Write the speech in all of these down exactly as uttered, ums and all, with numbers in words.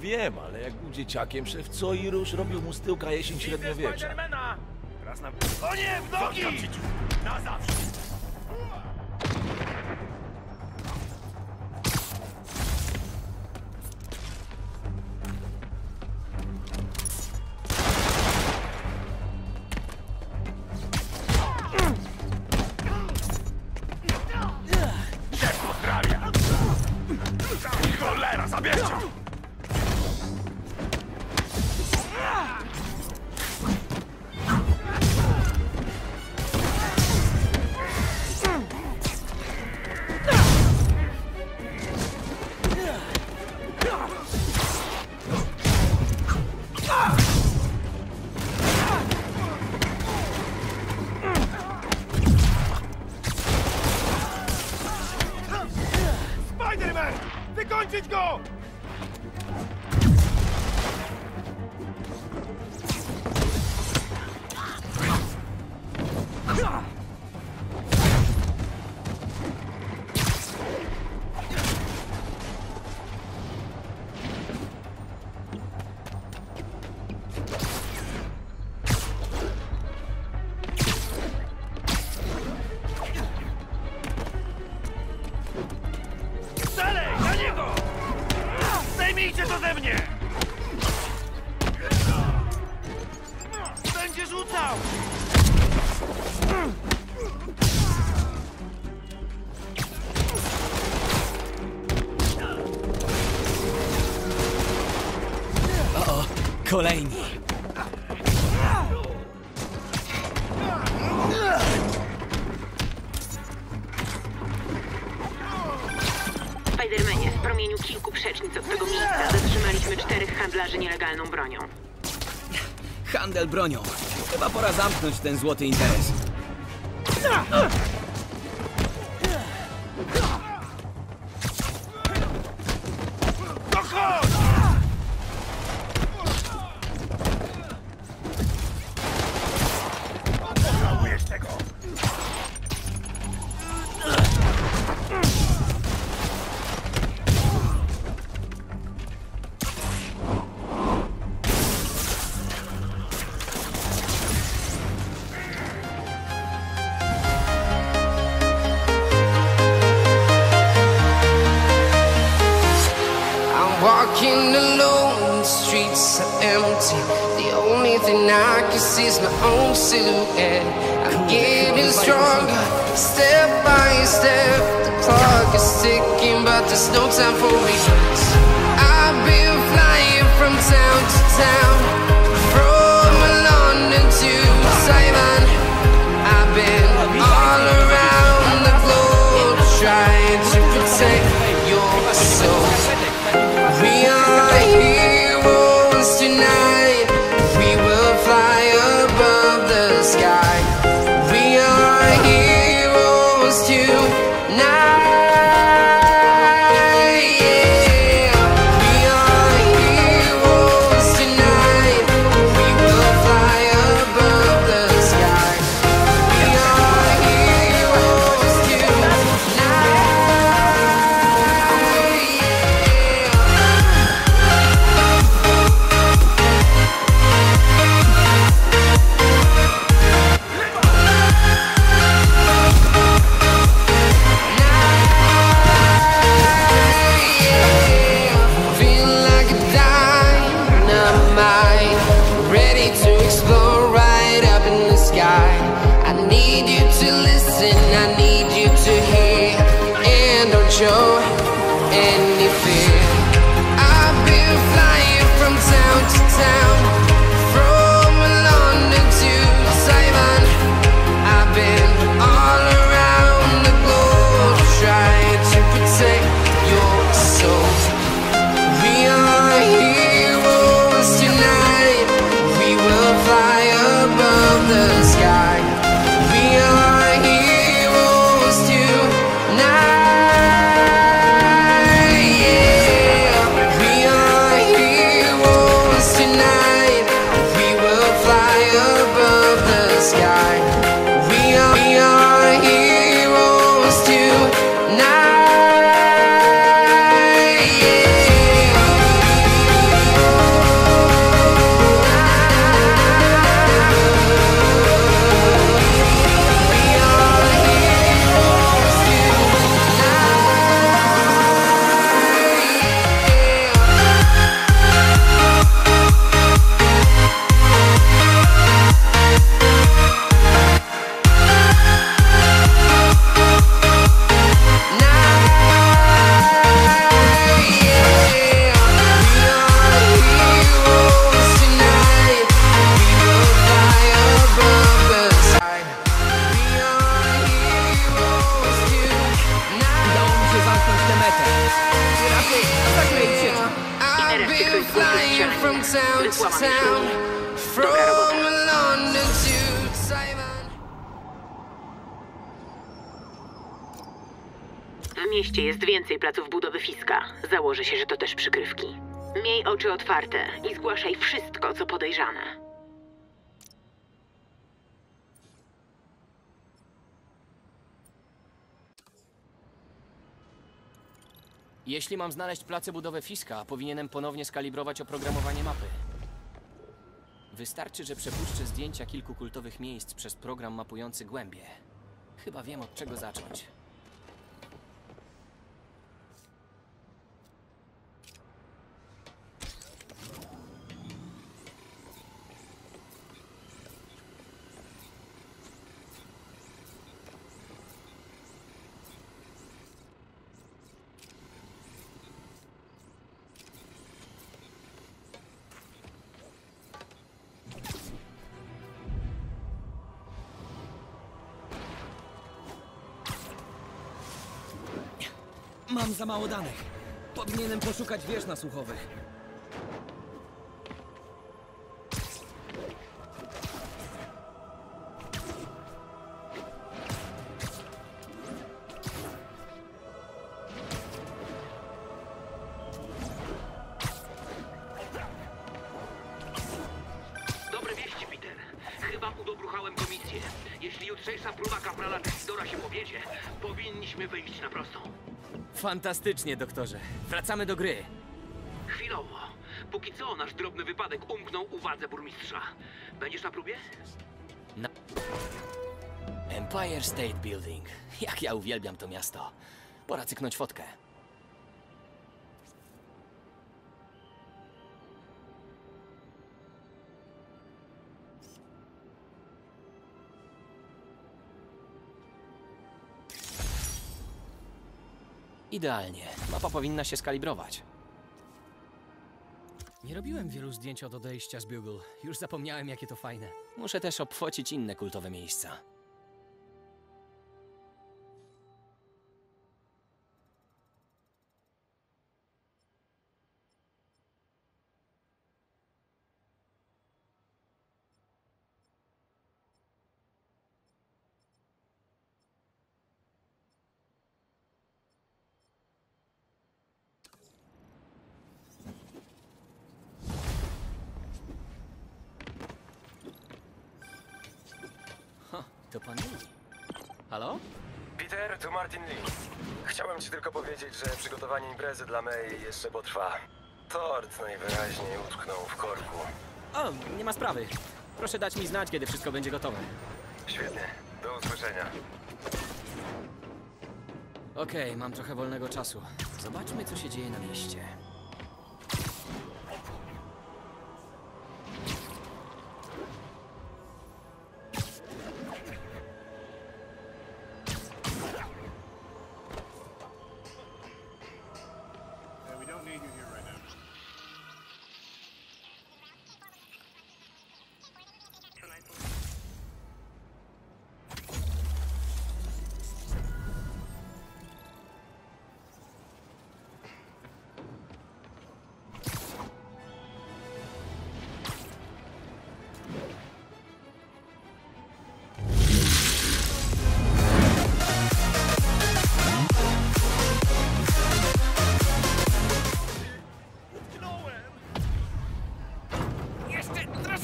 Wiem, ale jak był dzieciakiem, szef co i rusz robił mu z tyłka jesień średniowiecza. Raz na... O nie, w nogi! Na zawsze! Szef pozdrawia! Cholera, zabierzcie! Spider-Man! Wykończyć go! Dalej, na niego! Zdejmijcie to ze mnie! Będzie rzucał! O, kolejni. Spidermanie, w promieniu kilku przecznic od tego miejsca zatrzymaliśmy czterech handlarzy nielegalną bronią. Handel bronią. Chyba pora zamknąć ten złoty interes. No chodź! Pożałujesz tego! Walking alone, the streets are empty. The only thing I can see is my own silhouette. I'm getting stronger, step by step. The clock is ticking, but there's no time for regrets. I've been flying from town to town, from London to Taiwan. I've been all around the globe, trying to protect your soul. We are heroes tonight. We will fly above the sky. We are heroes tonight. Yeah. We are heroes tonight. We will fly above the sky. We are heroes tonight. Feel like a dynamite, ready to explode right up in the sky. I need you to listen, I need you to hear, and don't show any fear. I've been flying from town to town, from London to Taiwan. I've been all around the globe, trying to protect your soul. We are heroes tonight. We will fly above the sky. We are heroes tonight. Yeah. We are heroes tonight. town to town, from London to Taiwan. W mieście jest więcej placów budowy Fiska. Założę się, że to też przykrywki. Miej oczy otwarte i zgłaszaj wszystko, co podejrzane. Jeśli mam znaleźć place budowy Fiska, powinienem ponownie skalibrować oprogramowanie mapy. Wystarczy, że przepuszczę zdjęcia kilku kultowych miejsc przez program mapujący głębie. Chyba wiem, od czego zacząć. Mam za mało danych. Powinienem poszukać wież nasłuchowych. Dobre wieści, Peter. Chyba udobruchałem komisję. Jeśli jutrzejsza próba kaprala Isidora się powiedzie, powinniśmy wyjść na prostą. Fantastycznie, doktorze. Wracamy do gry. Chwilowo. Póki co nasz drobny wypadek umknął uwadze burmistrza. Będziesz na próbie? Na... Empire State Building. Jak ja uwielbiam to miasto. Pora cyknąć fotkę. Idealnie. Mapa powinna się skalibrować. Nie robiłem wielu zdjęć od odejścia z Bugle. Już zapomniałem, jakie to fajne. Muszę też obfocić inne kultowe miejsca. To pan Lee. Halo? Peter, tu Martin Lee. Chciałem ci tylko powiedzieć, że przygotowanie imprezy dla May jeszcze potrwa. Tort najwyraźniej utknął w korku. O, nie ma sprawy. Proszę dać mi znać, kiedy wszystko będzie gotowe. Świetnie. Do usłyszenia. Okej, mam trochę wolnego czasu. Zobaczmy, co się dzieje na mieście.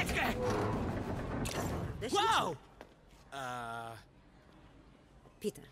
Wow! Peter,